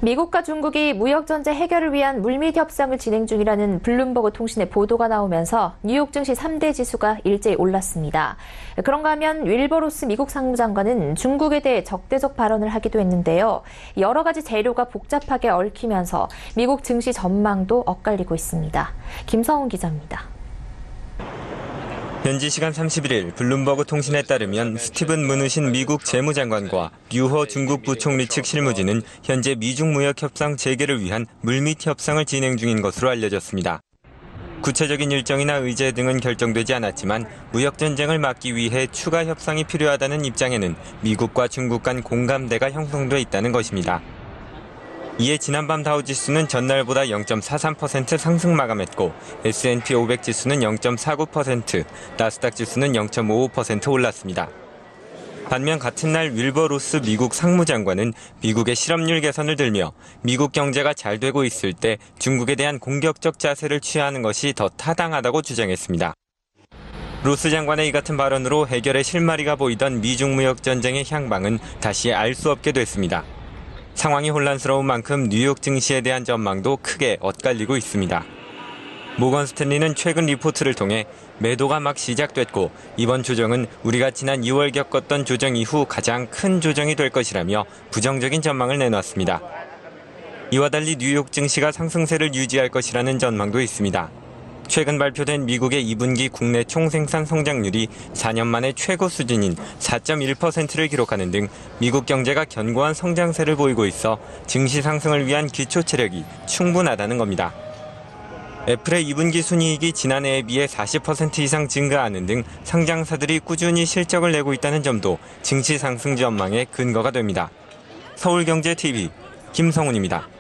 미국과 중국이 무역전제 해결을 위한 물밑 협상을 진행 중이라는 블룸버그 통신의 보도가 나오면서 뉴욕 증시 3대 지수가 일제히 올랐습니다. 그런가 하면 윌버 로스 미국 상무장관은 중국에 대해 적대적 발언을 하기도 했는데요. 여러 가지 재료가 복잡하게 얽히면서 미국 증시 전망도 엇갈리고 있습니다. 김성훈 기자입니다. 현지 시간 31일 블룸버그 통신에 따르면 스티븐 무누신 미국 재무장관과 류허 중국 부총리 측 실무진은 현재 미중 무역 협상 재개를 위한 물밑 협상을 진행 중인 것으로 알려졌습니다. 구체적인 일정이나 의제 등은 결정되지 않았지만 무역 전쟁을 막기 위해 추가 협상이 필요하다는 입장에는 미국과 중국 간 공감대가 형성돼 있다는 것입니다. 이에 지난밤 다우지수는 전날보다 0.43% 상승 마감했고 S&P 500 지수는 0.49%, 나스닥 지수는 0.55% 올랐습니다. 반면 같은 날 윌버 로스 미국 상무장관은 미국의 실업률 개선을 들며 미국 경제가 잘 되고 있을 때 중국에 대한 공격적 자세를 취하는 것이 더 타당하다고 주장했습니다. 로스 장관의 이 같은 발언으로 해결의 실마리가 보이던 미중 무역 전쟁의 향방은 다시 알 수 없게 됐습니다. 상황이 혼란스러운 만큼 뉴욕 증시에 대한 전망도 크게 엇갈리고 있습니다. 모건 스탠리는 최근 리포트를 통해 매도가 막 시작됐고 이번 조정은 우리가 지난 2월 겪었던 조정 이후 가장 큰 조정이 될 것이라며 부정적인 전망을 내놨습니다. 이와 달리 뉴욕 증시가 상승세를 유지할 것이라는 전망도 있습니다. 최근 발표된 미국의 2분기 국내 총생산 성장률이 4년 만에 최고 수준인 4.1%를 기록하는 등 미국 경제가 견고한 성장세를 보이고 있어 증시 상승을 위한 기초 체력이 충분하다는 겁니다. 애플의 2분기 순이익이 지난해에 비해 40% 이상 증가하는 등 상장사들이 꾸준히 실적을 내고 있다는 점도 증시 상승 전망의 근거가 됩니다. 서울경제TV 김성훈입니다.